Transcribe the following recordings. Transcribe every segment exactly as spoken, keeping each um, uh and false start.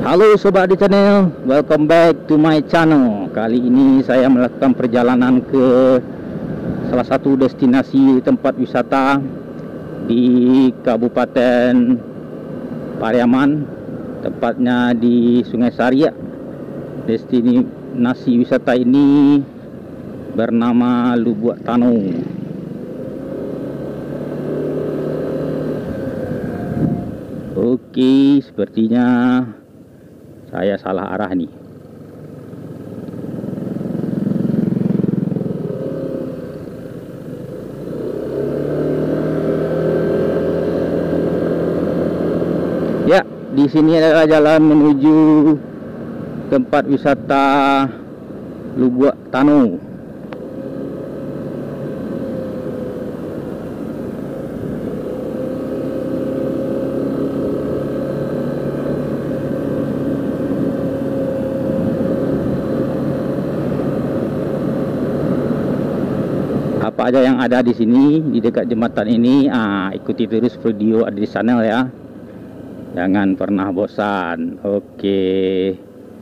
Halo sobat di channel, welcome back to my channel. Kali ini saya melakukan perjalanan ke salah satu destinasi tempat wisata di Kabupaten Pariaman, tepatnya di Sungai Sariak. Destinasi wisata ini bernama Lubuak Tano. Oke, sepertinya saya salah arah nih. Ya, di sini adalah jalan menuju tempat wisata Lubuak Tano. Apa aja yang ada di sini di dekat jembatan ini, ah, ikuti terus video ada di channel ya, jangan pernah bosan. Oke,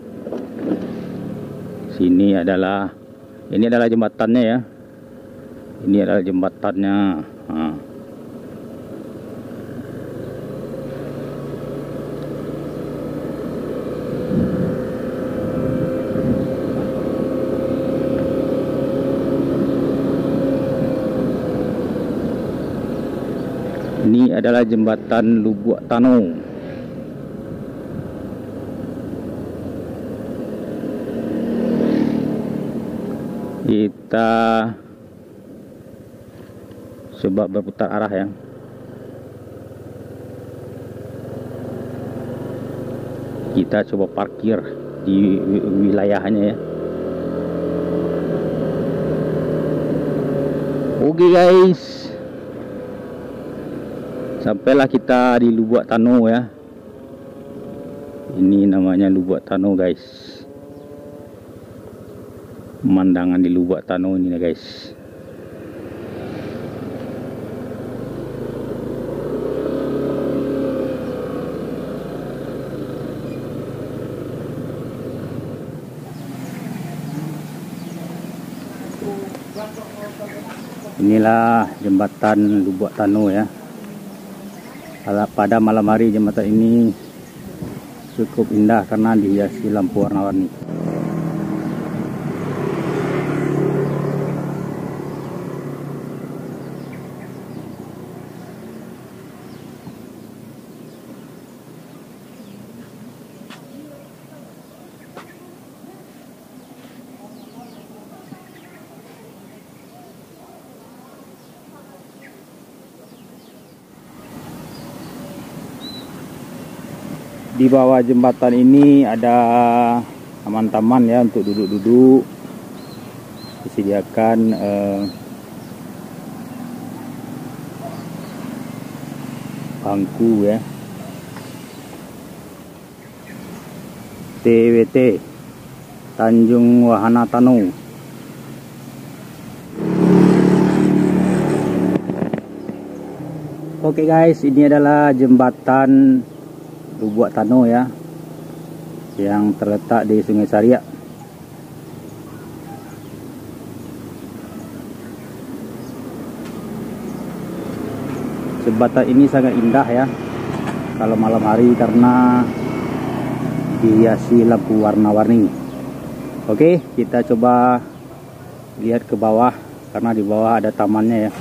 sini adalah ini adalah jembatannya ya, ini adalah jembatannya. ah. Ini adalah jembatan Lubuak Tano. Kita coba berputar arah ya. Kita coba parkir di wilayahnya ya. Oke guys, sampailah kita di Lubuak Tano ya. Ini namanya Lubuak Tano guys. Pemandangan di Lubuak Tano ini ya guys. Inilah jembatan Lubuak Tano ya. Pada malam hari jembatan ini cukup indah karena dihiasi lampu warna-warni. Di bawah jembatan ini ada taman-taman ya untuk duduk-duduk, disediakan eh, bangku ya. T W T Tanjung Wahana Tano. Oke guys, ini adalah jembatan Lubuak Tano ya, yang terletak di Sungai Sariak. Jembatan ini sangat indah ya kalau malam hari karena dihiasi lampu warna-warni. Oke, kita coba lihat ke bawah karena di bawah ada tamannya ya.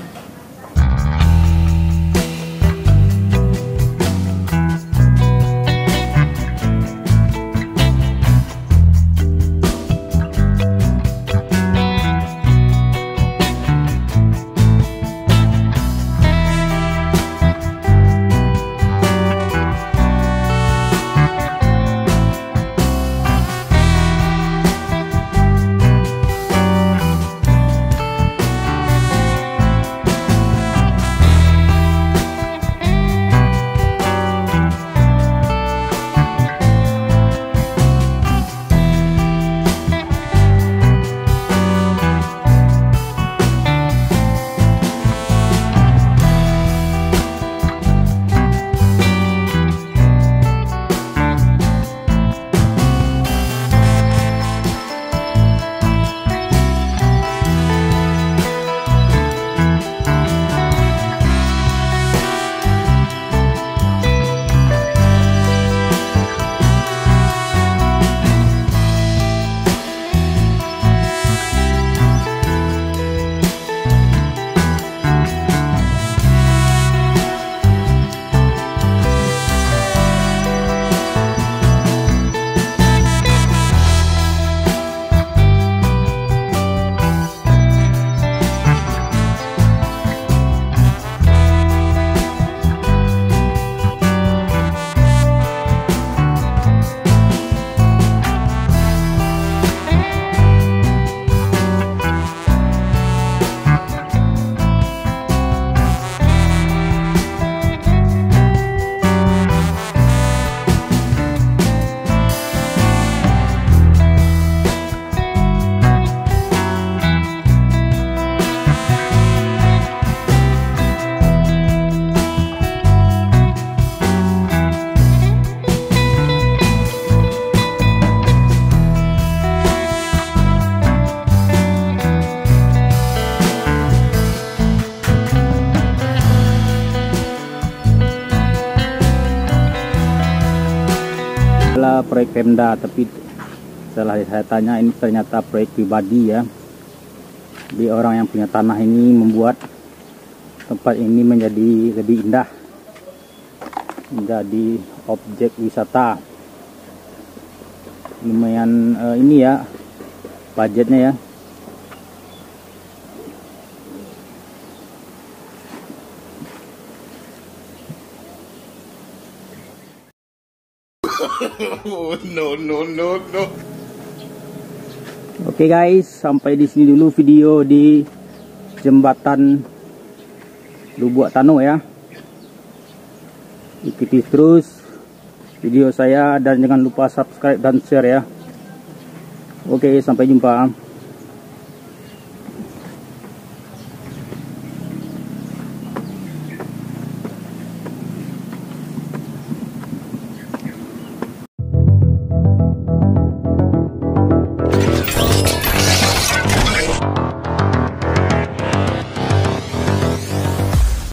adalah proyek Pemda, tapi setelah saya tanya ini ternyata proyek pribadi ya. Jadi orang yang punya tanah ini membuat tempat ini menjadi lebih indah, menjadi objek wisata. Lumayan uh, ini ya budgetnya ya. no no no no. Oke guys, sampai di sini dulu video di jembatan Lubuk Tano ya. Ikuti terus video saya dan jangan lupa subscribe dan share ya. Oke, sampai jumpa.